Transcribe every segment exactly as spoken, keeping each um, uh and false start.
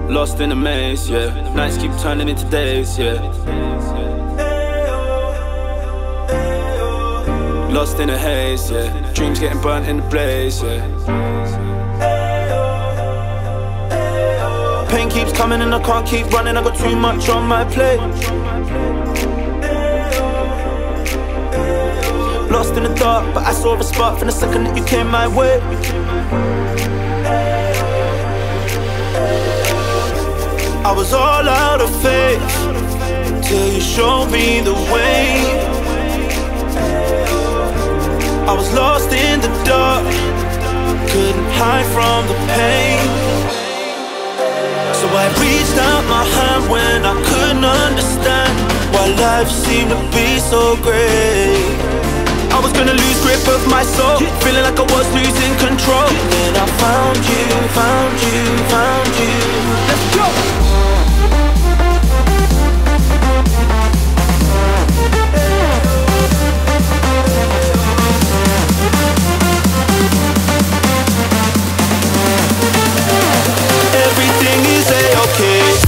Lost in a maze, yeah. Nights keep turning into days, yeah. Lost in a haze, yeah. Dreams getting burnt in the blaze, yeah. Pain keeps coming and I can't keep running. I got too much on my plate. Lost in the dark, but I saw a spark from the second that you came my way. I was all out of faith till you showed me the way. I was lost in the dark, couldn't hide from the pain. So I reached out my hand when I couldn't understand why life seemed to be so great. I was gonna lose grip of my soul, feeling like I was losing control. Then I found you, found you, found you. Let's go! Everything is A-okay.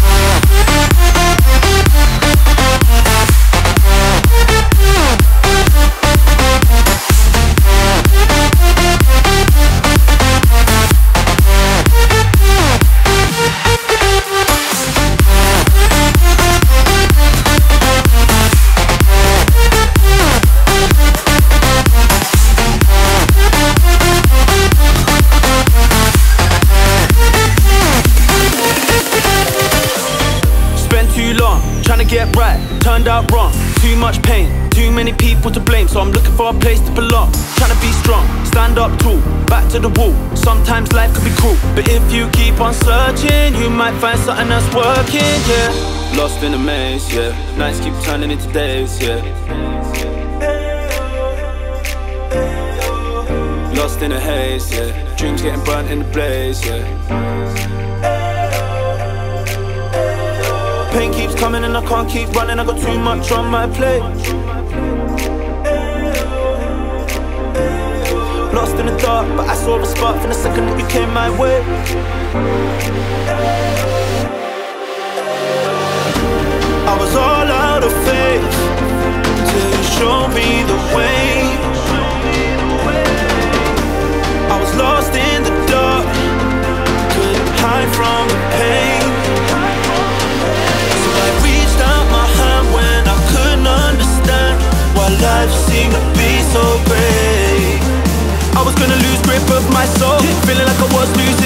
Trying to get right, turned out wrong. Too much pain, too many people to blame. So I'm looking for a place to belong. Trying to be strong, stand up tall, back to the wall. Sometimes life could be cruel, but if you keep on searching, you might find something that's working, yeah. Lost in a maze, yeah. Nights keep turning into days, yeah. Lost in a haze, yeah. Dreams getting burnt in the blaze, yeah. Pain keeps coming and I can't keep running. I got too much on my plate. Lost in the dark, but I saw a spark from the second that you came my way. I was all out of faith till you showed me the way. I was lost in the dark, couldn't hide from the pain. Life seemed to be so great. I was gonna lose grip of my soul, feeling like I was losing